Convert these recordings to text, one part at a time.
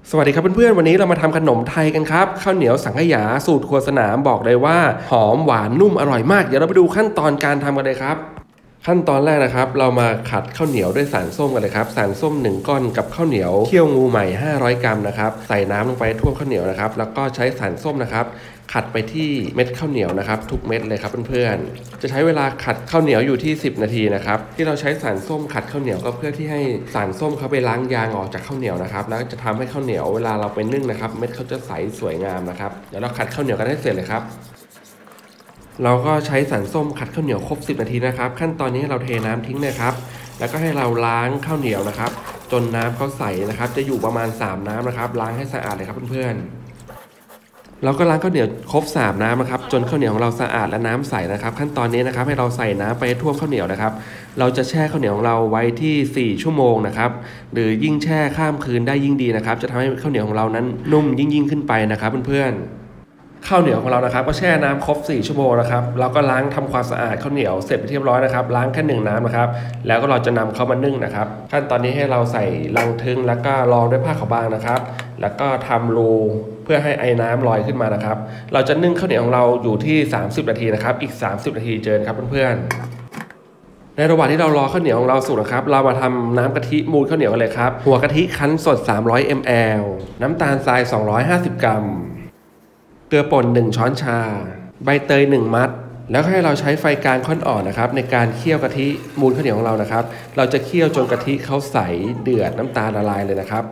สวัสดีครับเพื่อนๆวันนี้เรามาทำขนมไทยกันครับข้าวเหนียวสังขยาสูตรครัวสนามบอกเลยว่าหอมหวานนุ่มอร่อยมากเดี๋ยวเราไปดูขั้นตอนการทำกันเลยครับขั้นตอนแรกนะครับเรามาขัดข้าวเหนียวด้วยสารส้มกันเลยครับสารส้ม1ก้อนกับข้าวเหนียวเคี่ยวงูใหม่500 กรัมนะครับใส่น้ำลงไปท่วมข้าวเหนียวนะครับแล้วก็ใช้สารส้มนะครับขัดไปที่เม็ดข้าวเหนียวนะครับทุกเม็ดเลยครับเพื่อนๆจะใช้เวลาขัดข้าวเหนียวอยู่ที่10 นาทีนะครับที่เราใช้สารส้มขัดข้าวเหนียวก็เพื่อที่ให้สารส้มเขาไปล้างยางออกจากข้าวเหนียวนะครับแล้วจะทำให้ข้าวเหนียวเวลาเราไปนึ่งนะครับเม็ดเขาจะใสสวยงามนะครับเดี๋ยวเราขัดข้าวเหนียวกันให้เสร็จเลยครับเราก็ใช้สารส้มขัดข้าวเหนียวครบ10 นาทีนะครับขั้นตอนนี้เราเทน้ำทิ้งเลยครับแล้วก็ให้เราล้างข้าวเหนียวนะครับจนน้ำเขาใสนะครับจะอยู่ประมาณ3น้ำนะครับล้างให้สะอาดเลยครับเพื่อนๆเราก็ล้างข้าวเหนียวครบ3น้ำนะครับจนข้าวเหนียวของเราสะอาดและน้ำใสนะครับขั้นตอนนี้นะครับให้เราใส่น้ำไปท่วมข้าวเหนียวนะครับเราจะแช่ข้าวเหนียวของเราไว้ที่4 ชั่วโมงนะครับหรือยิ่งแช่ข้ามคืนได้ยิ่งดีนะครับจะทำให้ข้าวเหนียวของเรานั้นนุ่มยิ่งขึ้นไปนะครับเพื่อนๆข้าวเหนียวของเรานะครับก็แช่น้ำครบ4 ชั่วโมงนะครับเราก็ล้างทำความสะอาดข้าวเหนียวเสร็จไปเรียบร้อยนะครับล้างแค่1น้ำนะครับแล้วก็เราจะนำเข้ามานึ่งนะครับขั้นตอนนี้ให้เราใส่ลังทึงแล้วก็รองด้วยผ้าขาวบางนะครับแล้วก็ทำรูเพื่อให้ไอ้น้ำลอยขึ้นมานะครับเราจะนึ่งข้าวเหนียวของเราอยู่ที่30 นาทีนะครับอีก30 นาทีเจอครับเพื่อนๆในระหว่างที่เรารอข้าวเหนียวของเราสุกนะครับเรามาทำน้ำกะทิมูลข้าวเหนียวกันเลยครับหัวกะทิคั้นสด300 ml น้ำตาลทราย250 กรัมเกลือป่น1 ช้อนชาใบเตย1 มัดแล้วให้เราใช้ไฟกลางค่อนอ่อนนะครับในการเคี่ยวกะทิมูลข้าวเหนียวของเรานะครับเราจะเคี่ยวจนกะทิเขาใสเดือดน้ำตาลละลายเลยนะครับ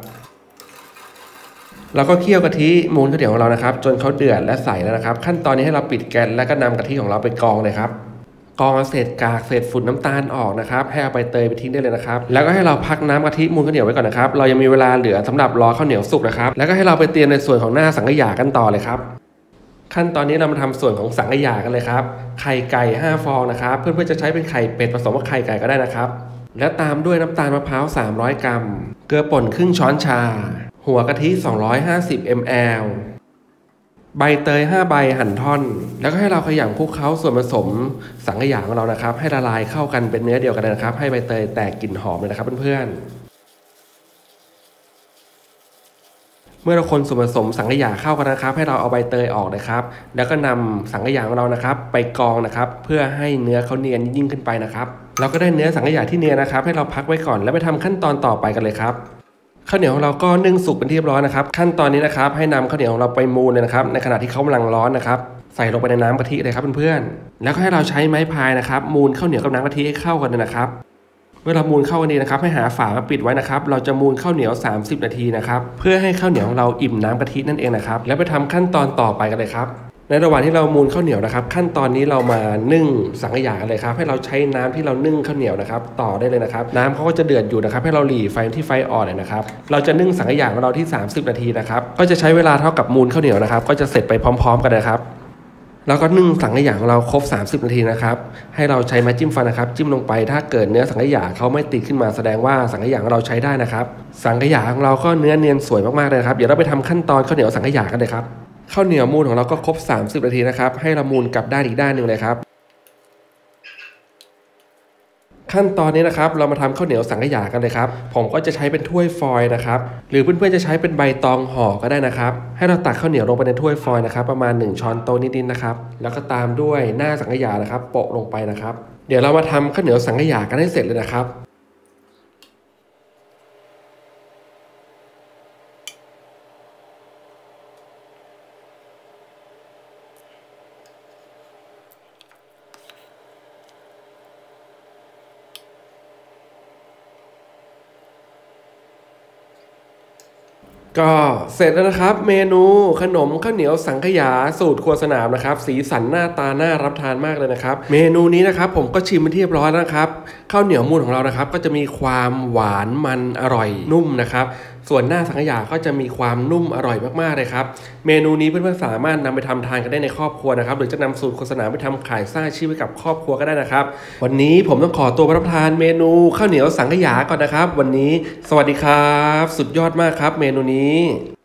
เราก็เคี่ยวกะทิมูลข้าวเหนียวของเรานะครับจนเขาเดือดและใสแล้วนะครับขั้นตอนนี้ให้เราปิดแก๊สแล้วก็นำกะทิของเราไปกรองเลยครับกรองเศษกากเศษฝุ่นน้ำตาลออกนะครับให้เอาใบเตยไปทิ้งได้เลยนะครับแล้วก็ให้เราพักน้ำกะทิมูลข้าวเหนียวไว้ก่อนนะครับเรายังมีเวลาเหลือสำหรับรอข้าวเหนียวสุกนะครับแล้วก็ให้เราไปเตรียมในส่วนของหน้าสังขยากันต่อเลยครับขั้นตอนนี้เรามาทำส่วนของสังขยากันเลยครับไข่ไก่5 ฟองนะครับเพื่อนๆจะใช้เป็นไข่เป็ดผสมกับไข่ไก่ก็ได้นะครับแล้วตามด้วยน้ำตาลมะพร้าว300 กรัมเกลือป่นครึ่งช้อนชาหัวกะทิ250 ml ใบเตย5 ใบหั่นท่อนแล้วก็ให้เราขยำคลุกเคล้าส่วนผสมสังขยาของเรานะครับให้ละลายเข้ากันเป็นเนื้อเดียวกันเลยนะครับให้ใบเตยแตกกลิ่นหอมเลยนะครับเพื่อนๆเมื่อเราคนส่วนผสมสังขยาเข้ากันนะครับให้เราเอาใบเตยออกนะครับแล้วก็นำสังขยาของเรานะครับไปกรองนะครับเพื่อให้เนื้อเขาเนียนยิ่งขึ้นไปนะครับเราก็ได้เนื้อสังขยาที่เนียนนะครับให้เราพักไว้ก่อนแล้วไปทำขั้นตอนต่อไปกันเลยครับข้าวเหนียวของเราก็นึ่งสุกเป็นที่เรียบร้อยนะครับขั้นตอนนี้นะครับให้นำข้าวเหนียวของเราไปมูนเลยนะครับในขณะที่เขากำลังร้อนนะครับใส่ลงไปในน้ำกะทิเลยครับเพื่อนๆแล้วก็ให้เราใช้ไม้พายนะครับมูนข้าวเหนียวกับน้ำกะทิให้เข้ากันนะครับเมื่อเรามูนเข้ากันดีนะครับให้หาฝามาปิดไว้นะครับเราจะมูนข้าวเหนียว30 นาทีนะครับเพื่อให้ข้าวเหนียวของเราอิ่มน้ำกะทินั่นเองนะครับแล้วไปทำขั้นตอนต่อไปกันเลยครับในระหว่างที่เรามูนข้าวเหนียวนะครับขั้นตอนนี้เรามานึ่งสังขยากันเลยครับให้เราใช้น้ำที่เรานึ่งข้าวเหนียวนะครับต่อได้เลยนะครับน้ำเขาก็จะเดือดอยู่นะครับให้เราหลีไฟที่ไฟอ่อนเลยนะครับเราจะนึ่งสังขยาของเราที่30 นาทีนะครับก็จะใช้เวลาเท่ากับมูนข้าวเหนียวนะครับก็จะเสร็จไปพร้อมๆกันนะครับแล้วก็นึ่งสังขยาของเราครบ30 นาทีนะครับให้เราใช้ไม้จิ้มฟันนะครับจิ้มลงไปถ้าเกิดเนื้อสังขยาเขาไม่ติดขึ้นมาแสดงว่าสังขยาของเราใช้ได้นะครับสังขยาของเราก็เนื้อเนียนสวยมากๆเลยครับเดี๋ยวเราไปทำขั้นตอนข้าวเหนียวสังขยากันเลยครับข้าวเหนียวมูนของเราก็ครบ30 นาทีนะครับให้เรามูนกลับด้านอีกด้านหนึ่งเลยครับขั้นตอนนี้นะครับเรามาทำข้าวเหนียวสังขยากันเลยครับผมก็จะใช้เป็นถ้วยฟอยล์นะครับหรือเพื่อนๆจะใช้เป็นใบตองห่อก็ได้นะครับให้เราตักข้าวเหนียวลงไปในถ้วยฟอยล์นะครับประมาณ1 ช้อนโต๊ะนิดๆนะครับแล้วก็ตามด้วยหน้าสังขยานะครับโปะลงไปนะครับเดี๋ยวเรามาทำข้าวเหนียวสังขยากันให้เสร็จเลยนะครับก็เสร็จแล้วนะครับเมนูขนมข้าวเหนียวสังขยาสูตรครัวสนามนะครับสีสันหน้าตาน่ารับทานมากเลยนะครับเมนูนี้นะครับผมก็ชิมเป็นที่เรียบร้อยแล้วนะครับข้าวเหนียวมูนของเรานะครับก็จะมีความหวานมันอร่อยนุ่มนะครับส่วนหน้าสังขยาก็จะมีความนุ่มอร่อยมากๆเลยครับเมนูนี้เพื่อนๆสามารถนำไปทำทานกันได้ในครอบครัวนะครับหรือจะนำสูตรโฆษณาไปทำขายสร้างอาชีพให้กับครอบครัวก็ได้นะครับวันนี้ผมต้องขอตัวไปรับประทานเมนูข้าวเหนียวสังขยาก่อนนะครับวันนี้สวัสดีครับสุดยอดมากครับเมนูนี้